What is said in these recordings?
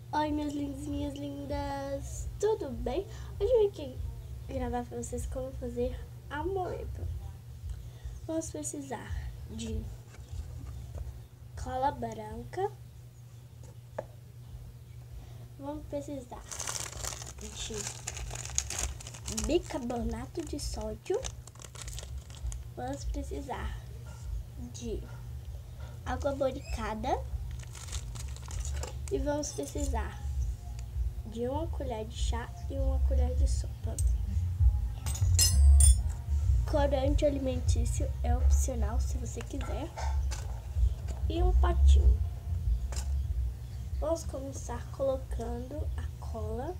Oi, meus lindos e minhas lindas, tudo bem? Hoje eu vim aqui gravar pra vocês como fazer a moeba. Vamos precisar de cola branca, vamos precisar de bicarbonato de sódio, vamos precisar de água boricada e vamos precisar de uma colher de chá e uma colher de sopa. Corante alimentício é opcional se você quiser. E um potinho. Vamos começar colocando a cola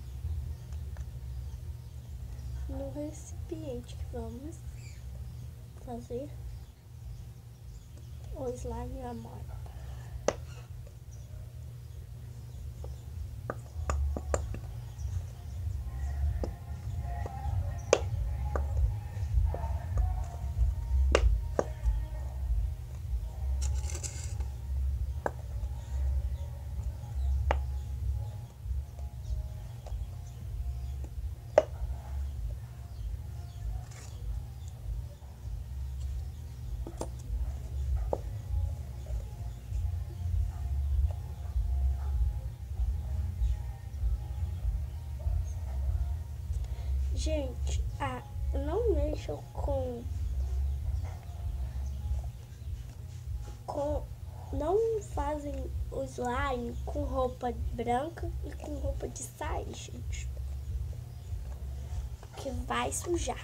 no recipiente que vamos fazer o slime amora. Gente, não mexam não fazem o slime com roupa branca e com roupa de saia, gente, porque vai sujar.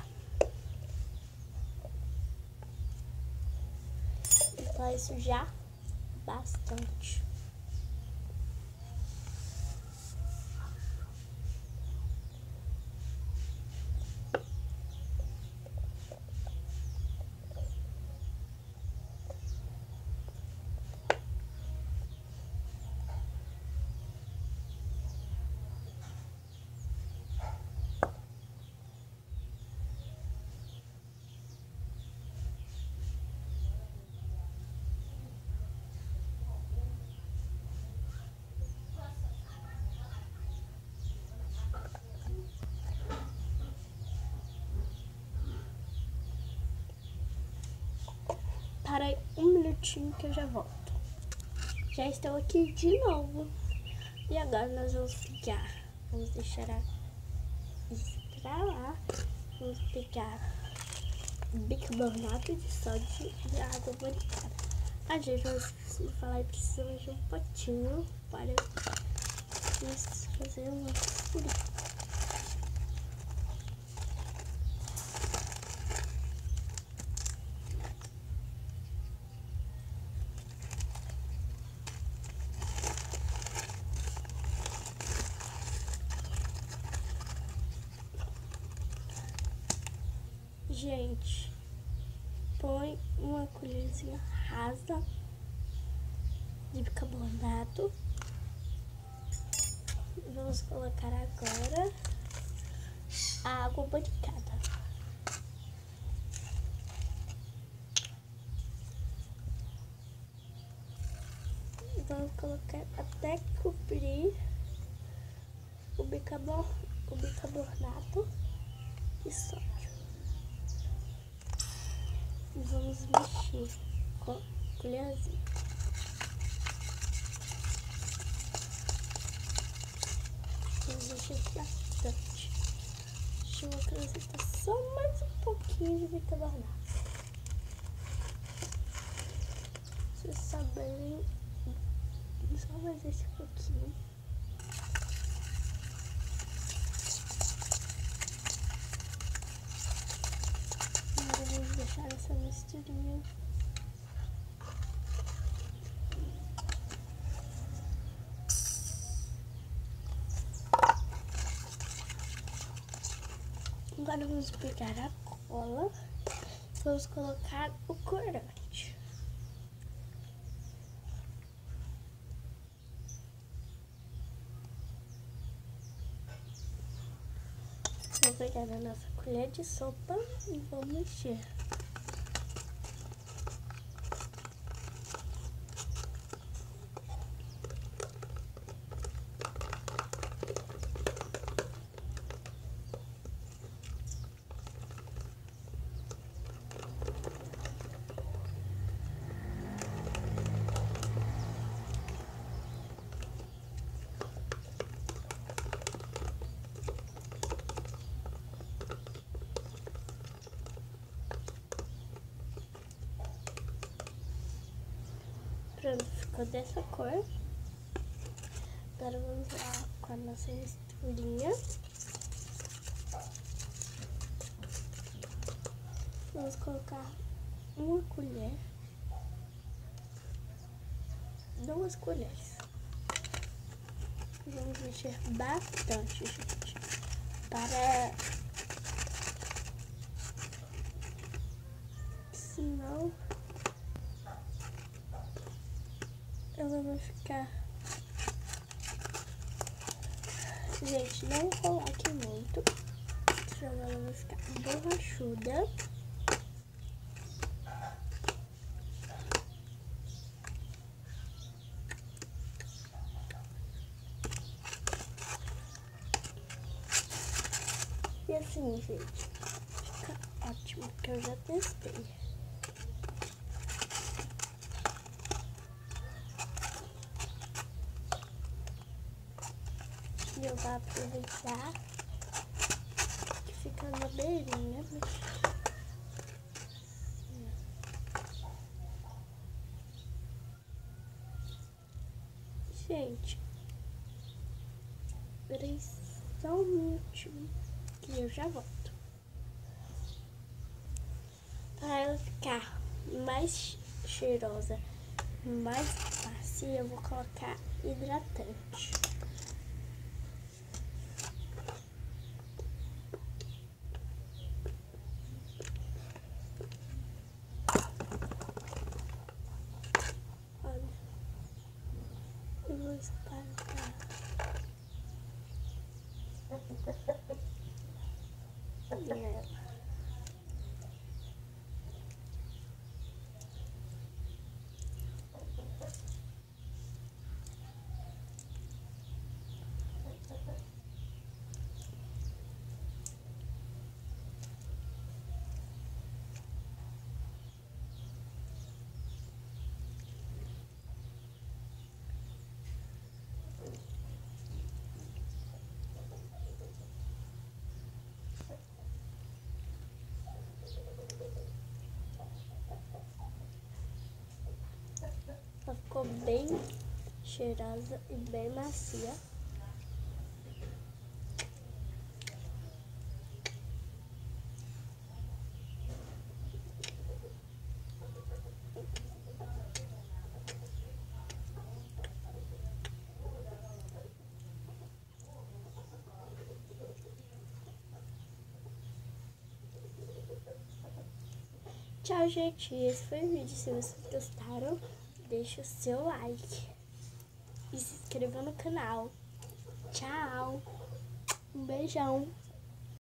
Vai sujar bastante. Para aí um minutinho que eu já volto. Já estou aqui de novo. E agora nós vamos pegar, vamos deixar isso pra lá. Vamos pegar bicarbonato de sódio e água boricada. Gente, eu esqueci de falar, precisamos de um potinho para fazer uma furinha. Gente, põe uma colherzinha rasa de bicarbonato. Vamos colocar agora a água boricada. Vamos colocar até cobrir o bicarbonato de sódio. E vamos mexer com a colherzinha. Vamos mexer bastante. Deixa eu acrescentar só mais um pouquinho de bicarbonato. Vocês saberem, só mais esse pouquinho. Agora vamos deixar essa misturinha. Agora vamos pegar a cola, vamos colocar o corante. Vou pegar a nossa colher de sopa e vou mexer. ficou dessa cor. Agora vamos lá com a nossa misturinha. Vamos colocar uma colher, 2 colheres. Vamos mexer bastante, gente, para senão ela vai ficar. Gente, não coloque muito, senão ela vai ficar borrachuda. E assim, gente, fica ótimo, porque eu já testei. E eu vou aproveitar que fica na beirinha. Gente, peraí só um minutinho que eu já volto. Para ela ficar mais cheirosa, mais macia, eu vou colocar hidratante. Olha, eu vou espalhar. Ela ficou bem cheirosa e bem macia. Tchau, gente. Esse foi o vídeo. Se vocês gostaram, deixa o seu like e se inscreva no canal. Tchau. Um beijão.